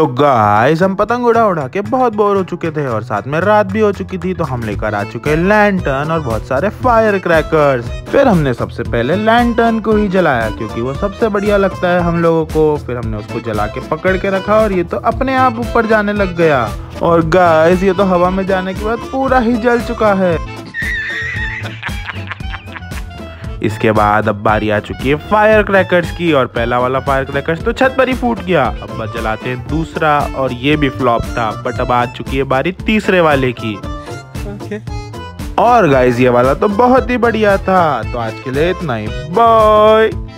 तो गाइस हम पतंग उड़ा उड़ा के बहुत बोर हो चुके थे और साथ में रात भी हो चुकी थी, तो हम लेकर आ चुके लैंटर्न और बहुत सारे फायर क्रैकर्स। फिर हमने सबसे पहले लैंटर्न को ही जलाया क्योंकि वो सबसे बढ़िया लगता है हम लोगों को। फिर हमने उसको जला के पकड़ के रखा और ये तो अपने आप ऊपर जाने लग गया। और गाइस ये तो हवा में जाने के बाद पूरा ही जल चुका है। इसके बाद अब बारी आ चुकी है फायर क्रैकर्स की, और पहला वाला फायर क्रैकर्स तो छत पर ही फूट गया। अब बस जलाते हैं दूसरा, और ये भी फ्लॉप था। बट अब आ चुकी है बारी तीसरे वाले की। और गाइस ये वाला तो बहुत ही बढ़िया था। तो आज के लिए इतना ही, बाय।